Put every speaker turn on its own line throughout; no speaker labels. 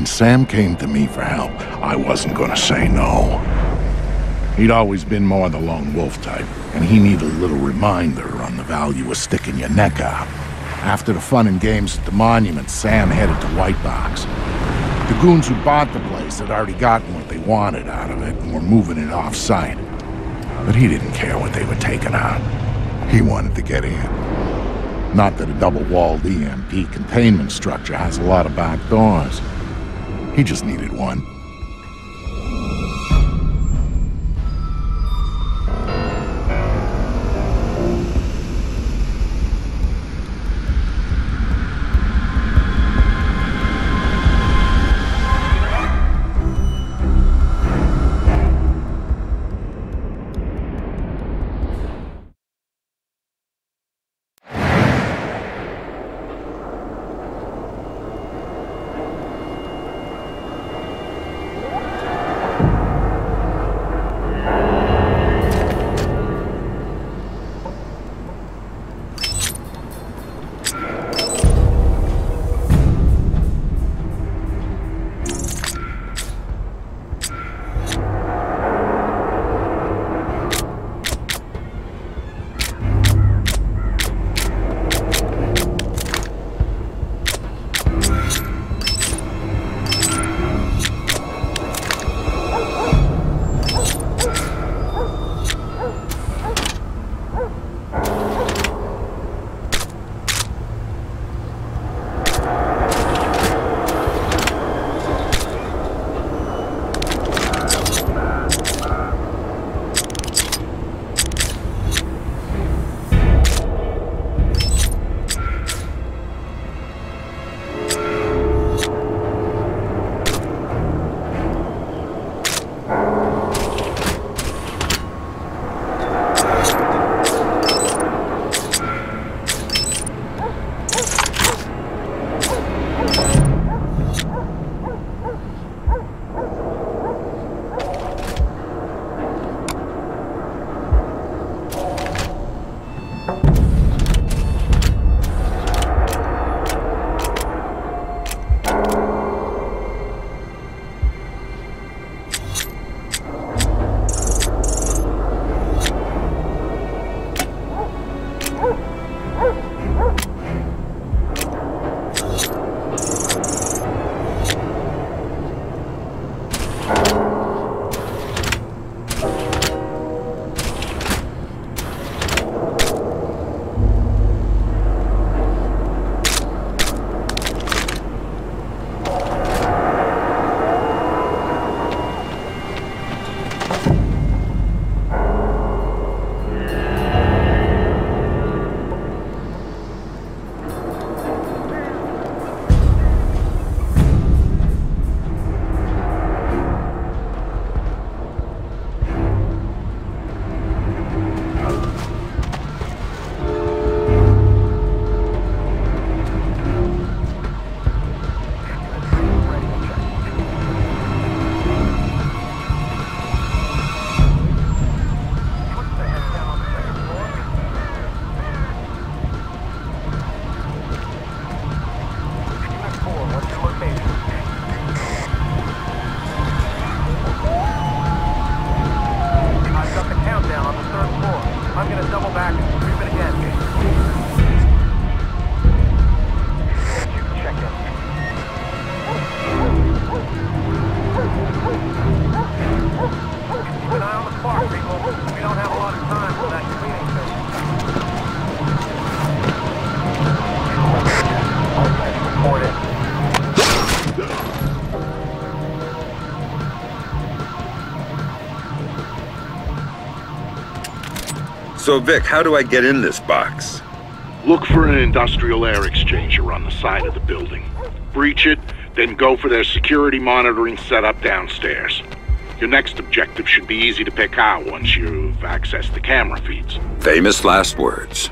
When Sam came to me for help, I wasn't gonna say no. He'd always been more the lone wolf type, and he needed a little reminder on the value of sticking your neck out. After the fun and games at the monument, Sam headed to White Box. The goons who bought the place had already gotten what they wanted out of it and were moving it off-site. But he didn't care what they were taking out. He wanted to get in. Not that a double-walled EMP containment structure has a lot of back doors. He just needed one.
So, Vic, how do I get in this box?
Look for an industrial air exchanger on the side of the building. Breach it, then go for their security monitoring setup downstairs. Your next objective should be easy to pick out once you've accessed the camera feeds.
Famous last words.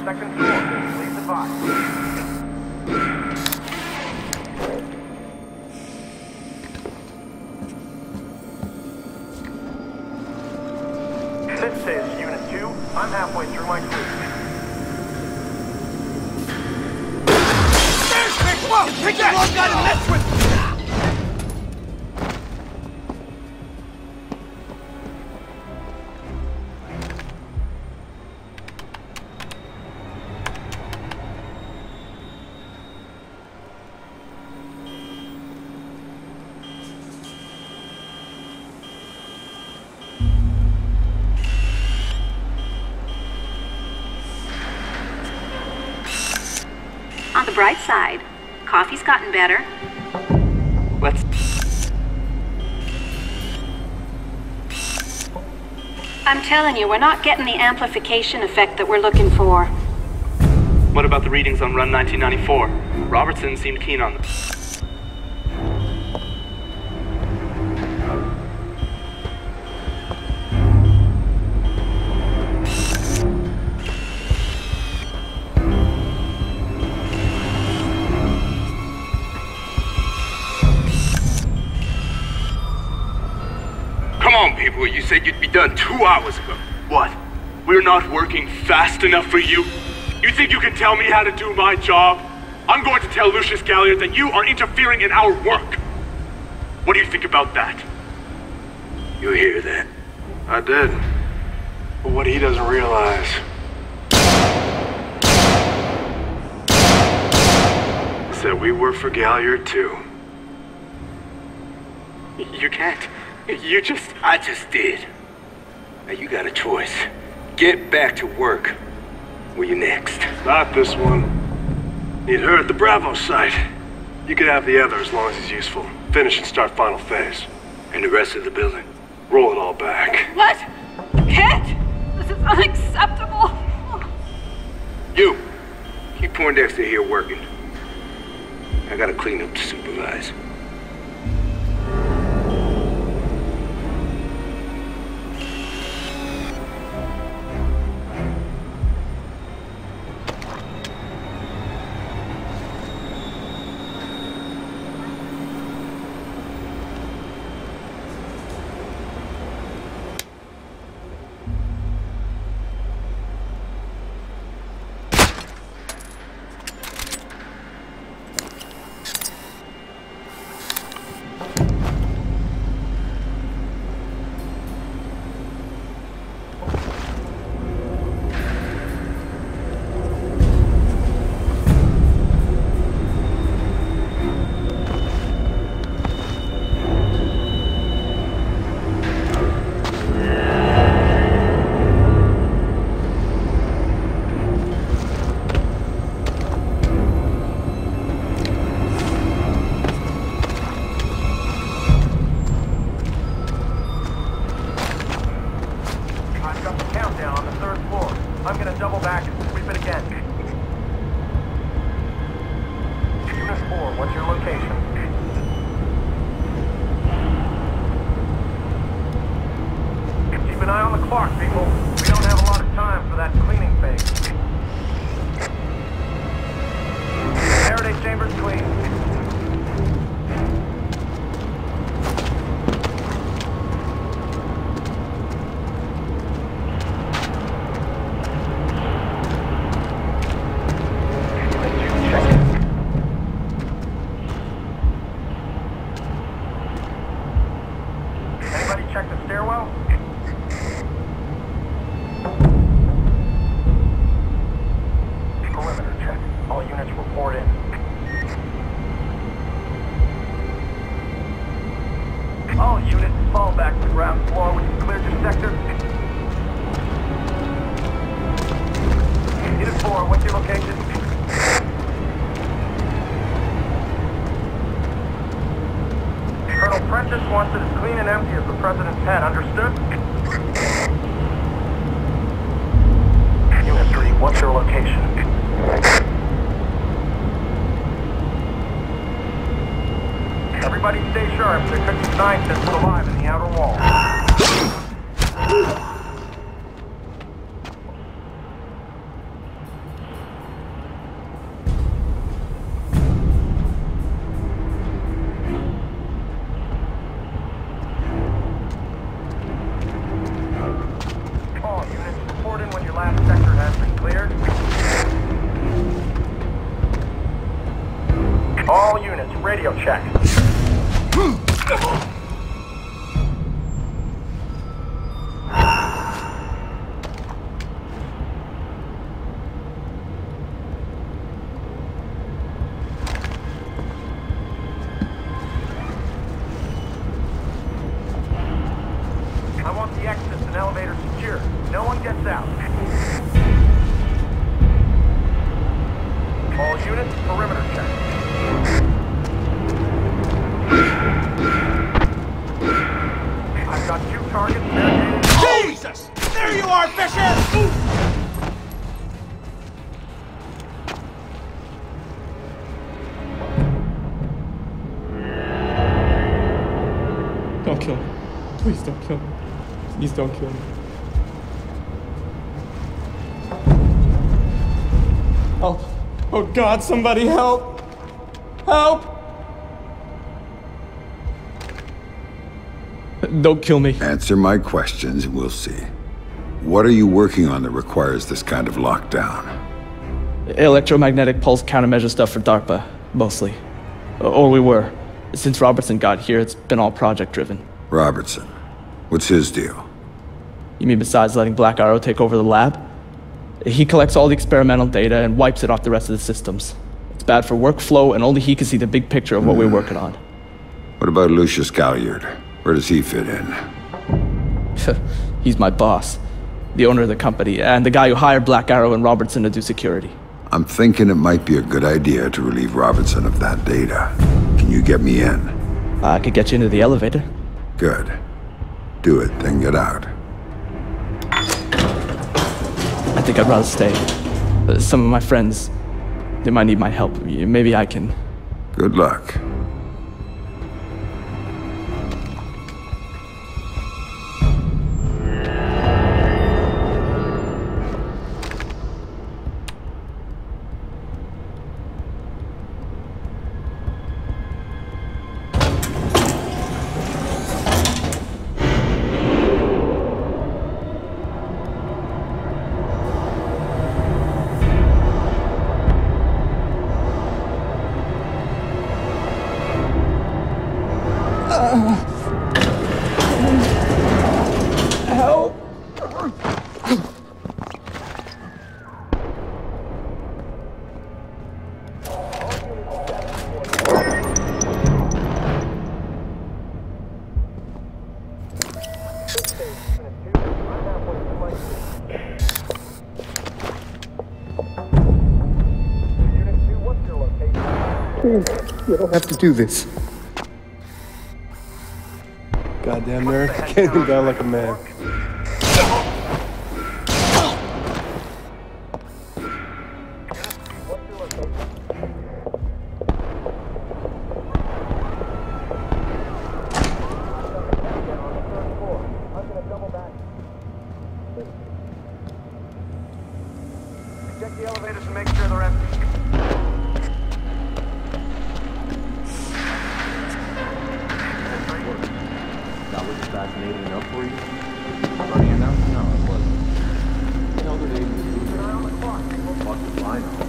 Second floor, please advise. This is Unit 2. I'm halfway through my crew.
There's Vic! Whoa! Take the wrong guy to mess with!
On the bright side, coffee's gotten better.
Let's...
I'm telling you, we're not getting the amplification effect that we're looking for.
What about the readings on Run 1994? Robertson seemed keen on them.
Come on, people. You said you'd be done 2 hours ago.
What? We're not working fast enough for you? You think you can tell me how to do my job? I'm going to tell Lucius Galliard that you are interfering in our work. What do you think about that?
You hear that?
I did. But what he doesn't realize... is that we work for Galliard too. You can't. You just...
I just did. Now you got a choice. Get back to work. Where you next?
Not this one. Need her at the Bravo site. You could have the other as long as he's useful. Finish and start final phase.
And the rest of the building?
Roll it all back.
What? Can't! This is unacceptable!
You! Keep Poindexter here working. I gotta clean up to supervise.
I want the exits and elevator secure. No one gets out. All units, perimeter check. I've got 2 targets barricaded.
Jesus! There you are, Fisher!
Don't kill me. Please don't kill me. Please don't kill me. Help. Oh God, somebody help! Help! Don't kill me.
Answer my questions and we'll see. What are you working on that requires this kind of lockdown?
Electromagnetic pulse countermeasure stuff for DARPA, mostly. Or we were. Since Robertson got here, it's been all project-driven.
Robertson. What's his deal?
You mean besides letting Black Arrow take over the lab? He collects all the experimental data and wipes it off the rest of the systems. It's bad for workflow, and only he can see the big picture of what we're working on.
What about Lucius Galliard? Where does he fit in?
He's my boss, the owner of the company, and the guy who hired Black Arrow and Robertson to do security.
I'm thinking it might be a good idea to relieve Robertson of that data. Can you get me in?
I could get you into the elevator.
Good. Do it, then get out.
I think I'd rather stay. Some of my friends, they might need my help. Maybe I can...
Good luck.
Help!
You don't have to do this. Goddamn nerd, I can't even die like a man.
Check the elevators and make sure they're empty.
That was fascinating enough for you? Running enough? No, it wasn't. Tell the name of the fuck the line up.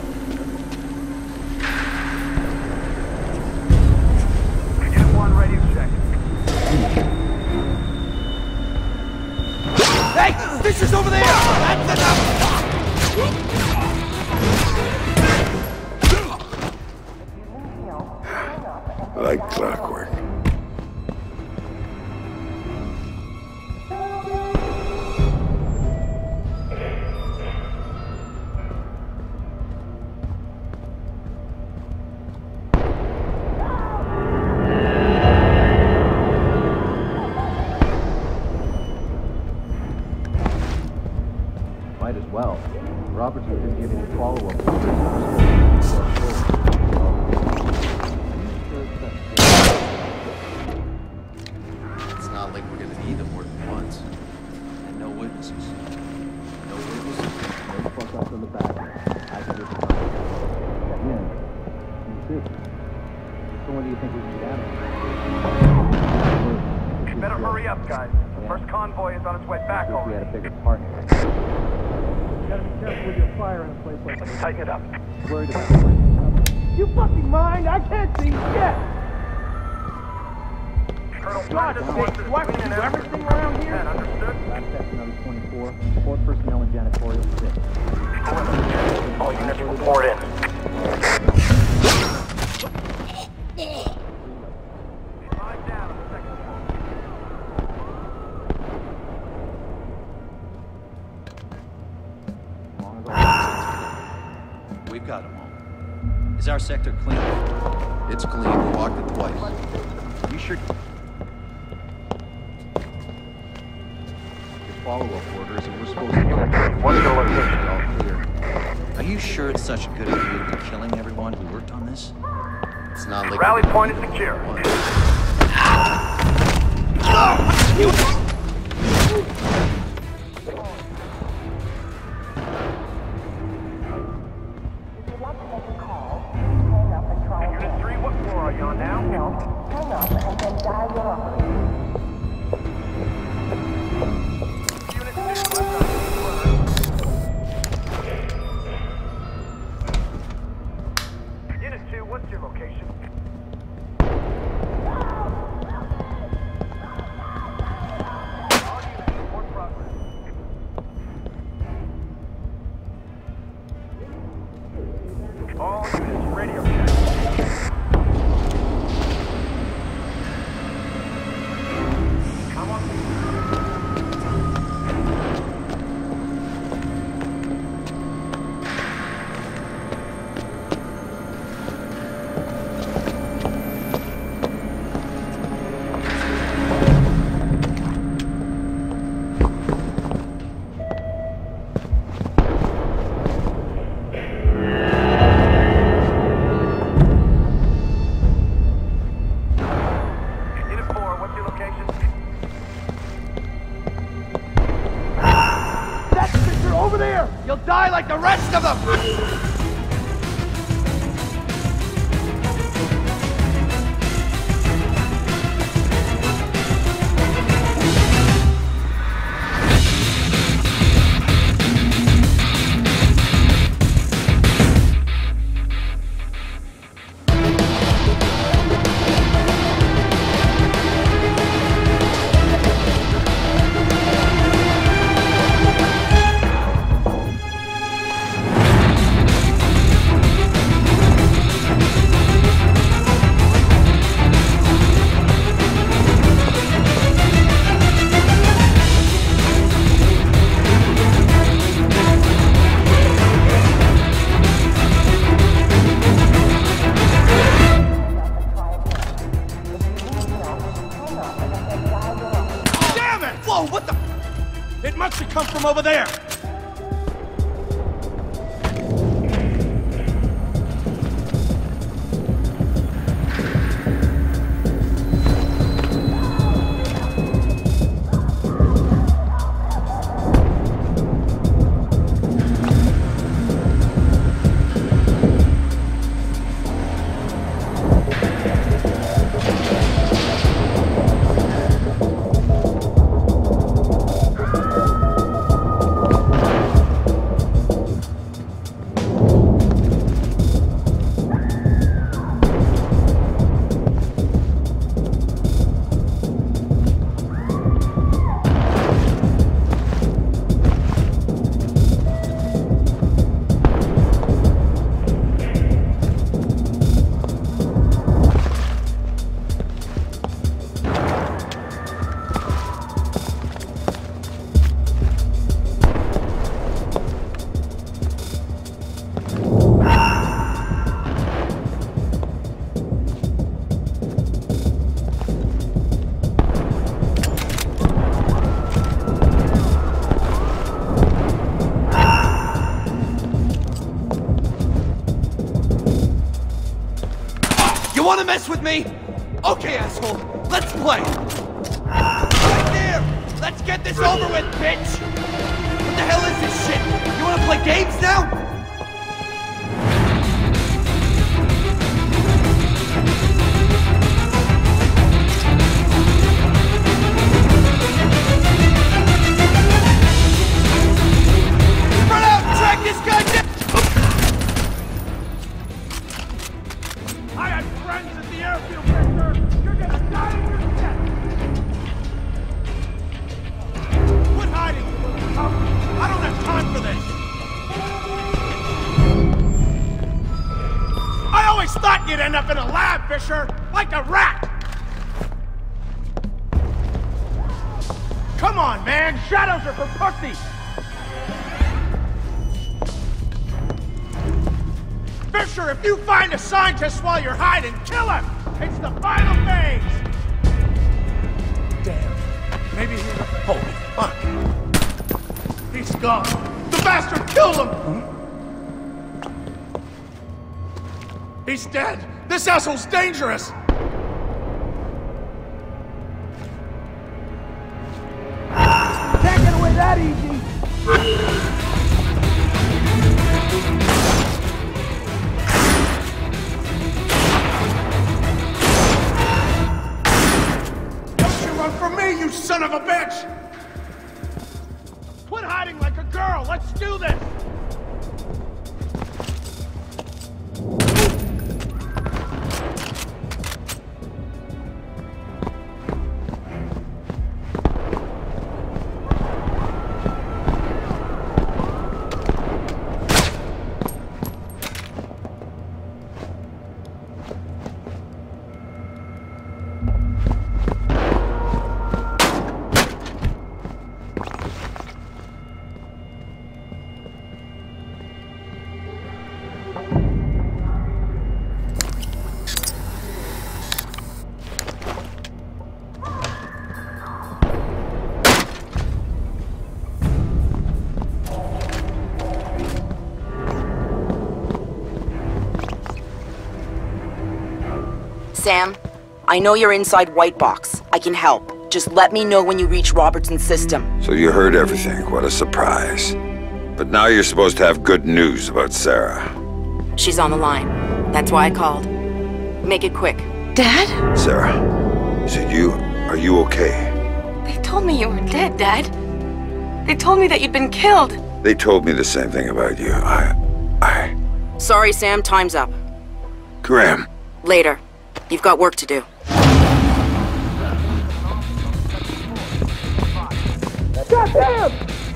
Unit 1 radio check.
Hey! Fisher's over there! That's enough!
Like clockwork.
Might as well. Robertson been giving you follow-up. It's not like we're gonna need them more than once. And no witnesses. No witnesses. No fuck up in the back. I can just yeah. You too. So when do you think we can get out of here?
Better hurry up, guys. The first convoy is on its way back
If we
already.
had a bigger partner.
Gotta be careful with your fire in a place like this. Tighten it up.
Worried about it.
You fucking mind? I can't see shit! Colonel, find us ways to do everything around here. Understood?
Last test number 24. Support personnel and janitorial 6.
All units report in. Five down on the second
floor. We've got them all. Is our sector clean?
It's clean. We walked it twice.
You sure?
Follow-up orders, and we're supposed to go.
What's your location?
All clear.
Are you sure it's such a good idea to be killing everyone who worked on this?
It's not like
Rally point is secure. Unit 3, what floor are you on now?
Hang up and then dial your operator.
Unit 2, left on the Unit 2, what's your location? All units, report progress. All units, radio check. Come on. Unit 4, what's your location?
That's Fisher over there! You'll die like the rest of them! Damn it! Whoa, what the? It must have come from over there! You wanna mess with me? Okay, asshole, let's play! Right there! Let's get this over with, bitch! What the hell is this shit? You wanna play games now? Spread out and track this guy down! I had friends at the airfield, Victor! You're gonna die in your death!
Fisher, like a rat! Come on, man! Shadows are for pussies! Fisher, if you find a scientist while you're hiding, kill him! It's the final phase! Damn. Maybe he... Holy fuck. He's gone. The bastard killed him! He's dead. This asshole's dangerous! Can't get away that easy! From me, you son of a bitch! Quit hiding like a girl! Let's do this!
Sam, I know you're inside White Box. I can help. Just let me know when you reach Robertson's system.
So you heard everything. What a surprise. But now you're supposed to have good news about Sarah.
She's on the line. That's why I called. Make it quick.
Dad?
Sarah, is it you? Are you okay?
They told me you were dead, Dad. They told me that you'd been killed.
They told me the same thing about you.
Sorry, Sam. Time's up.
Graham.
Later. You've got work to do.
Goddamn!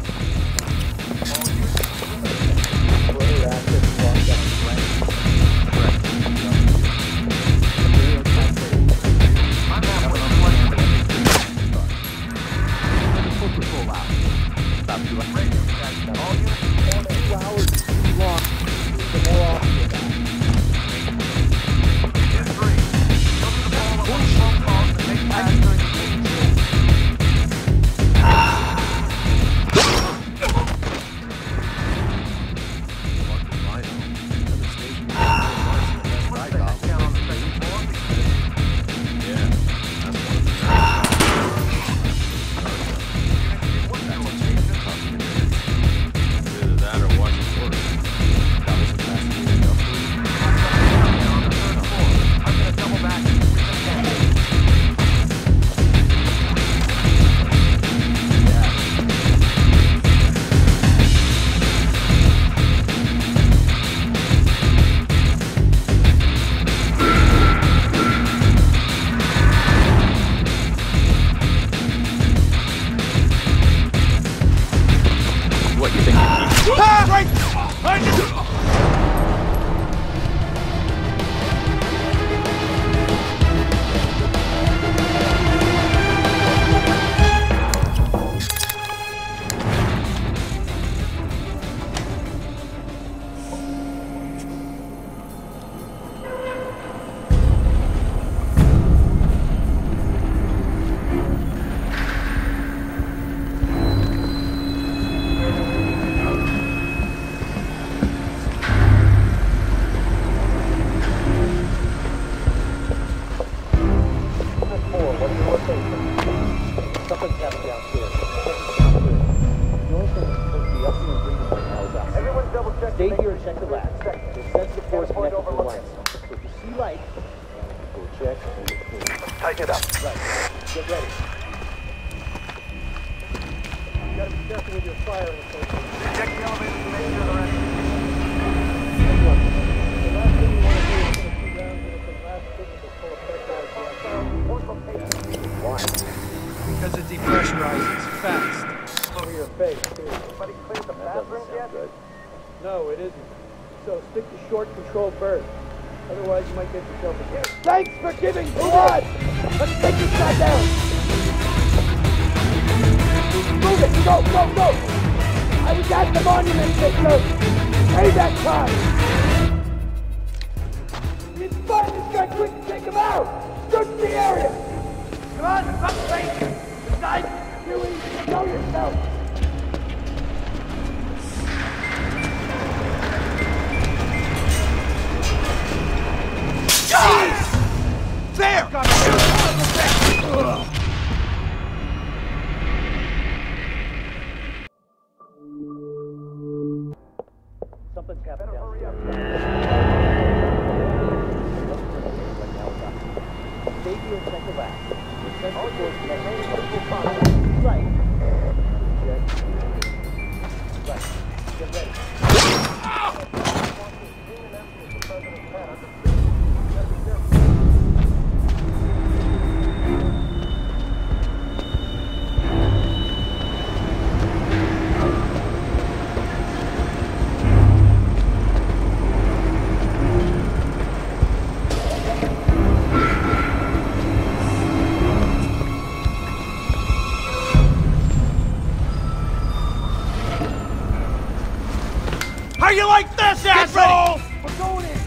Stay here and check the lab. There's sensitive force connected to the lights. So if you see light, go check and get clean.
Tighten it up.
Right. Get ready.
You gotta be careful with your fire in the place. Check the elevator to make sure they're ready. The last thing you want to do is put a few rounds into some last physical full effect out.
Why? Because it depressurizes fast.
Over your face, too. Somebody cleaned the bathroom yet?
Good.
No, it isn't. So stick to short controlled bursts.
Otherwise, you might get yourself a hit. Thanks for giving blood! Let's take this guy down! Move it! Go, go, go! I was at the monument, Victor! Pay that time! You find this guy quick and take him out! Search the area! Come on, stop faking! The guy's doing, know yourself!
Jeez! There!
Something's happened down. Maybe you'll check it out. Right. Get ready.
How you like this, asshole?
We're going in.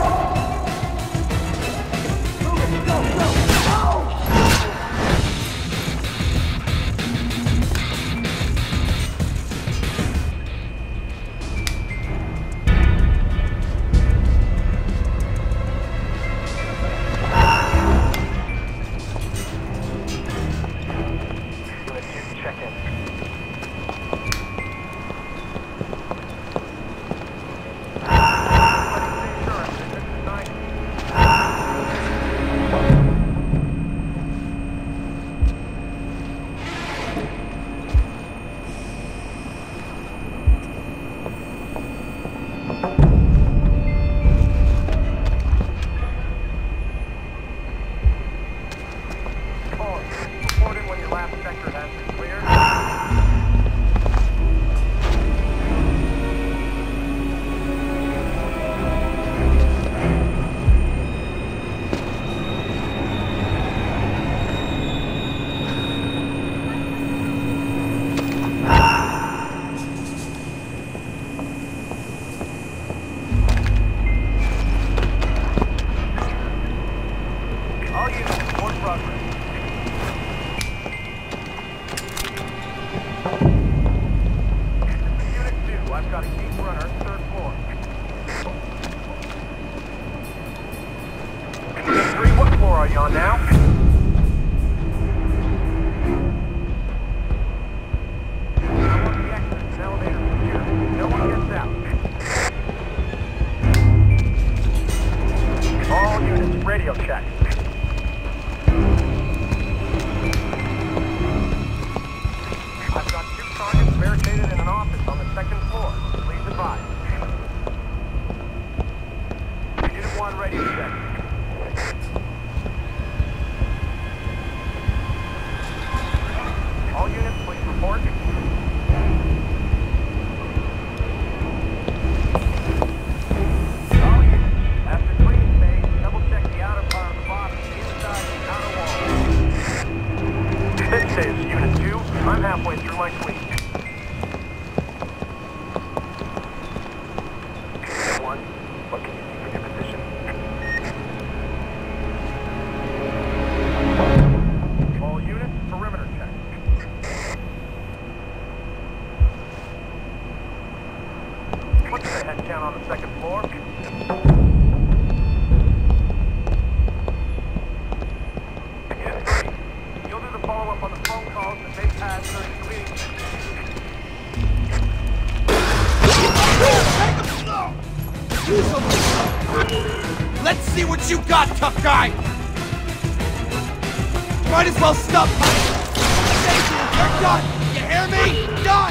Let's see what you got, tough guy! Might as well stop fighting! You're done! You hear me? Done!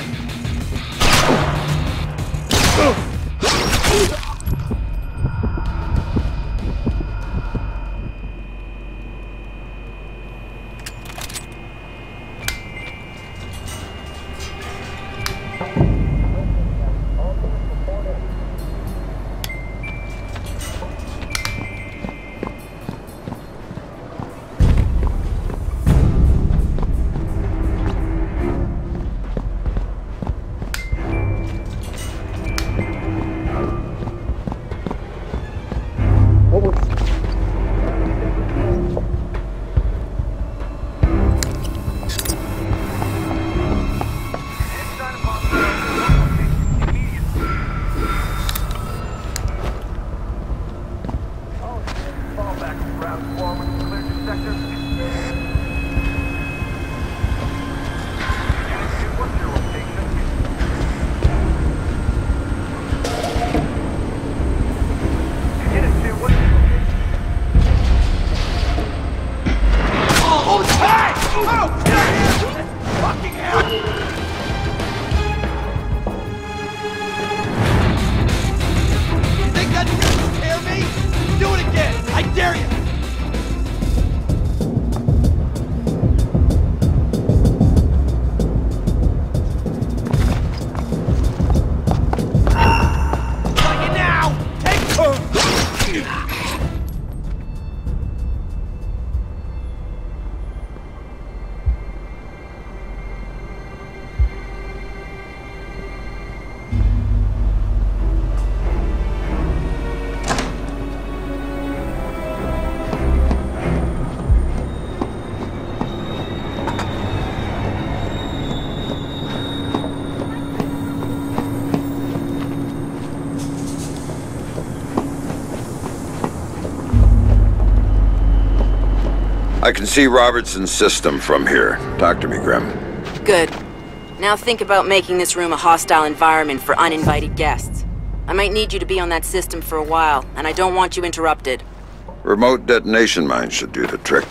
I can see Robertson's system from here. Talk to me, Grim.
Good. Now think about making this room a hostile environment for uninvited guests. I might need you to be on that system for a while, and I don't want you interrupted.
Remote detonation mine should do the trick.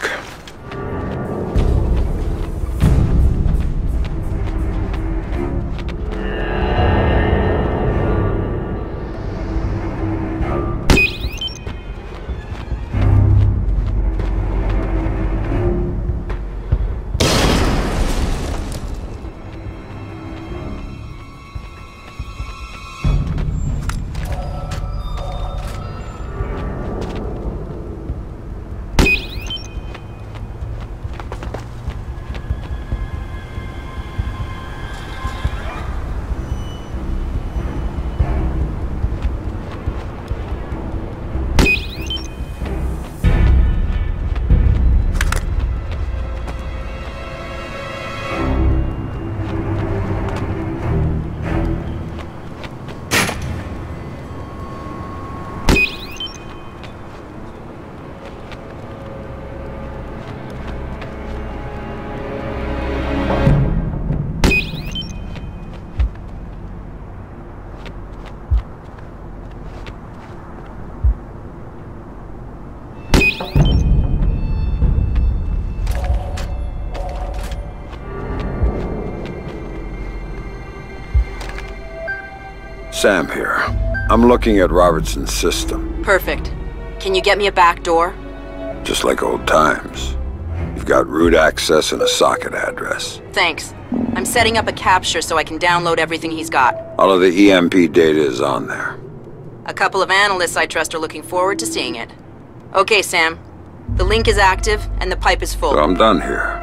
Sam here. I'm looking at Robertson's system.
Perfect. Can you get me a back door?
Just like old times. You've got root access and a socket address.
Thanks. I'm setting up a capture so I can download everything he's got.
All of the EMP data is on there.
A couple of analysts I trust are looking forward to seeing it. Okay, Sam. The link is active and the pipe is full.
So I'm done here.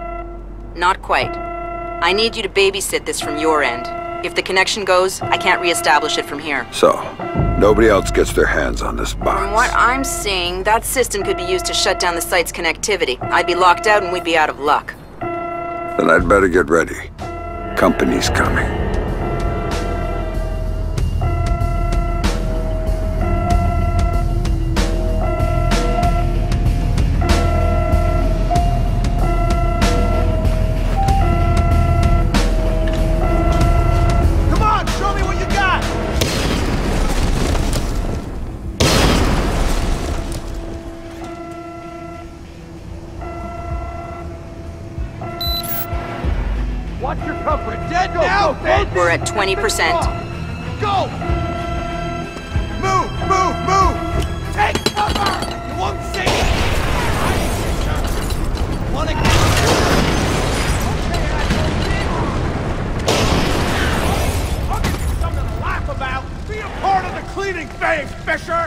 Not quite. I need you to babysit this from your end. If the connection goes, I can't re-establish it from here.
So, nobody else gets their hands on this box.
From what I'm seeing, that system could be used to shut down the site's connectivity. I'd be locked out and we'd be out of luck.
Then I'd better get ready. Company's coming.
We're at 20%.
Go! Move! Take cover! You won't see it! Wanna get... I'll give you something to laugh about! Be a part of the cleaning phase, Fisher!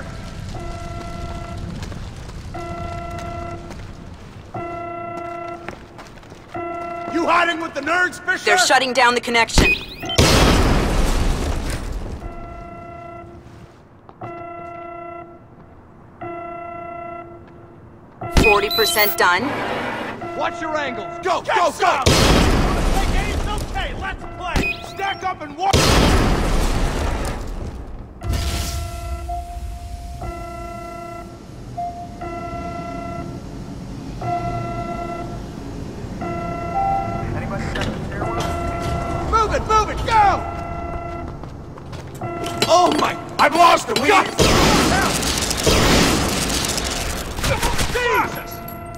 You hiding with the nerds, Fisher?
They're shutting down the connection. %40 done.
Watch your angles. Go! Take aim's okay. Let's play. Stack up and walk. Move it, go! Oh my! I've lost him! Jesus!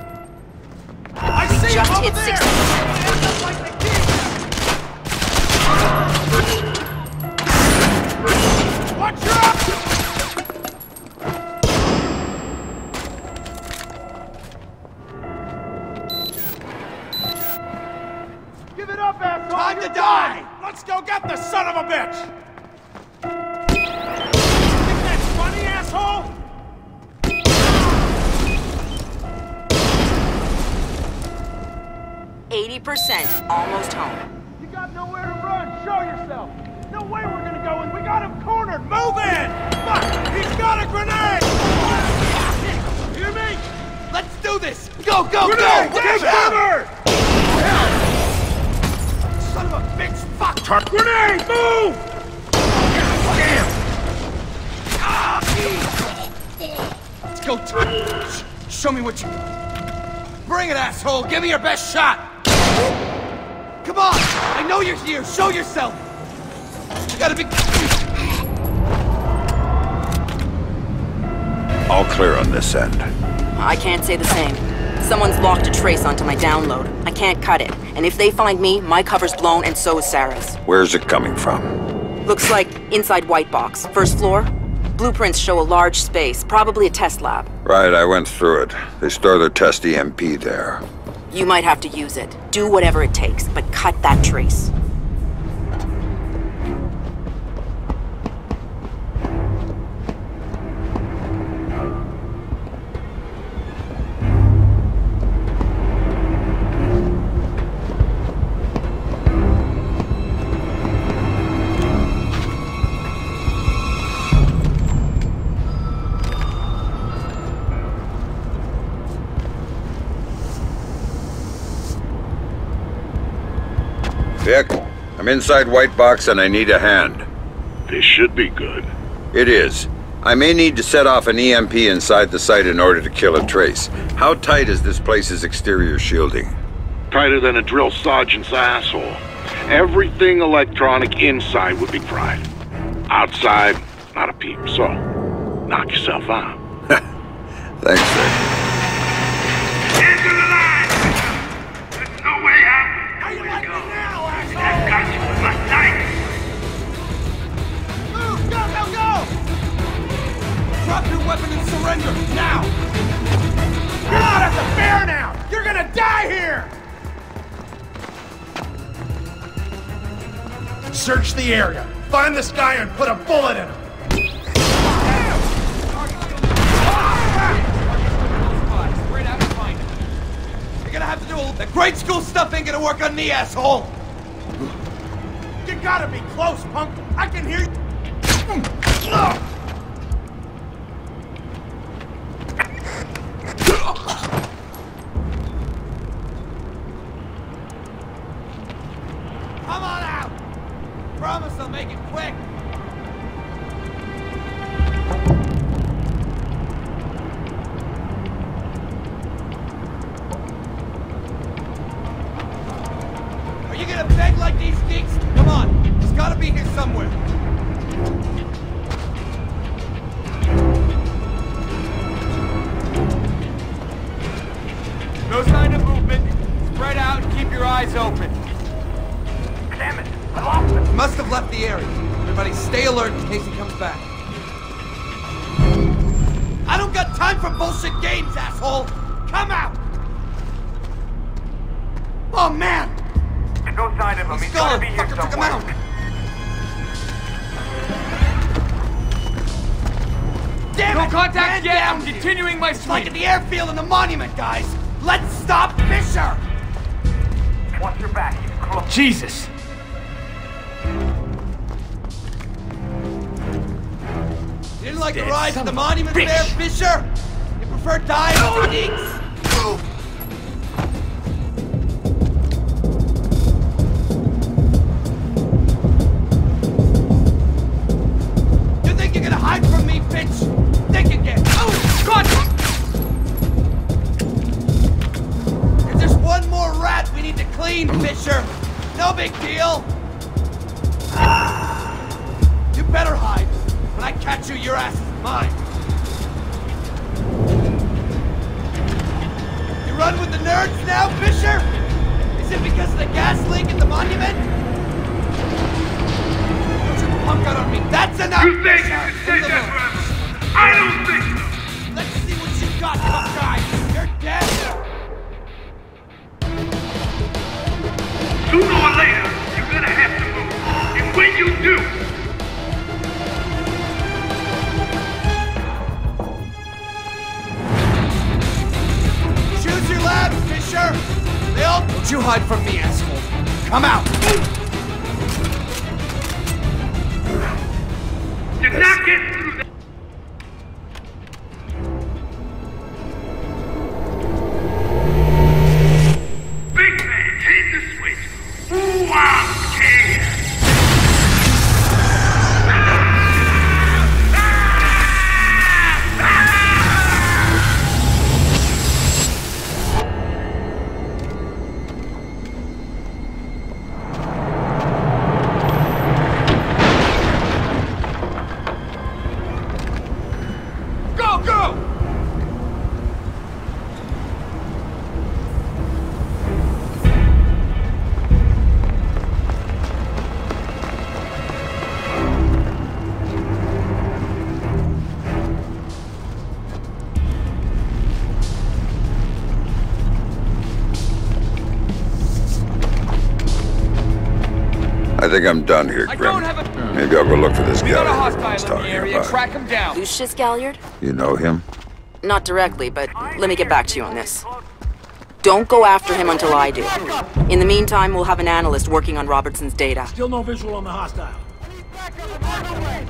I see him over there! Watch out! Give it up, asshole! Time to die! Let's go get the son of a bitch! Think that's funny, asshole?
80%, almost home.
You got nowhere to run. Show yourself. No way we're gonna go in. We got him cornered. Move in! Fuck! He's got a grenade! Hear me? Let's do this! Go! Grenade! Get cover! Son of a bitch! Fuck! Grenade! Move! Damn! Let's go, Tom. Show me what you got.
Bring it, asshole! Give me your best shot! Come on! I know you're here! Show yourself! You gotta be...
All clear on this end.
I can't say the same. Someone's locked a trace onto my download. I can't cut it. And if they find me, my cover's blown and so is Sarah's.
Where's it coming from?
Looks like inside White Box. First floor? Blueprints show a large space, probably a test lab.
Right, I went through it. They store their test EMP there.
You might have to use it. Do whatever it takes, but cut that trace.
Vic, I'm inside White Box and I need a hand.
This should be good.
It is. I may need to set off an EMP inside the site in order to kill a trace. How tight is this place's exterior shielding?
Tighter than a drill sergeant's asshole. Everything electronic inside would be fried. Outside, not a peep, so knock yourself out.
Thanks, Vic.
Into the line! There's no way out! How you like me now, asshole? I've got you with my knife!
Move! Go, go, go! Drop your weapon and surrender, now!
You're not at the fair now! You're gonna die here! Search the area. Find this guy and put a bullet in him.
You're gonna have to do the grade school stuff ain't gonna work on me, asshole!
You gotta be close, punk! I can hear you!
Come on out! Promise I'll make it quick! Are you gonna beg like these geeks? Come on, he's gotta be here somewhere.
No sign of movement. Spread out and keep your eyes open. Damn it! I lost him!
He must have left the area. Everybody stay alert in case he comes back. I don't got time for bullshit games, asshole! Come out! Oh, man!
No sign of him. He's
gone.
gotta be here
Fucker took him
somewhere.
out. Damn
No
it!
contact
Man
yet.
down
I'm
here.
continuing my
It's like
sweep.
at the airfield and the monument, guys! Let's stop Fisher!
Watch your back. He's close. Jesus!
You didn't like the
Dead
ride to
son
the
of a
monument
bitch.
there, Fisher? You prefer dying with the geeks? You think you're gonna hide from me, bitch? Think again. Oh, God! There's just one more rat we need to clean, Fisher. No big deal. You better hide. When I catch you, your ass is mine. You run with the nerds now, Fisher? Is it because of the gas leak at the monument? Don't you punk out on me. That's enough,
You think
Fisher.
you can say
In the
that
nerds.
forever? I don't think so!
Let's see what you got, tough guy. You're dead.
Sooner or later, you're gonna have to move. And when you do,
Choose your labs, Fisher. They all... Don't you hide from me, asshole. Come out.
you're not getting through that. Big man, hit the switch. Ooh, I'm scared.
I think I'm done here, Grim. Maybe I'll go look for this guy he's talking about.
Track him down.
Lucius Galliard?
You know him?
Not directly, but let me get back to you on this. Don't go after him until I do. In the meantime, we'll have an analyst working on Robertson's data.
Still no visual on the hostile.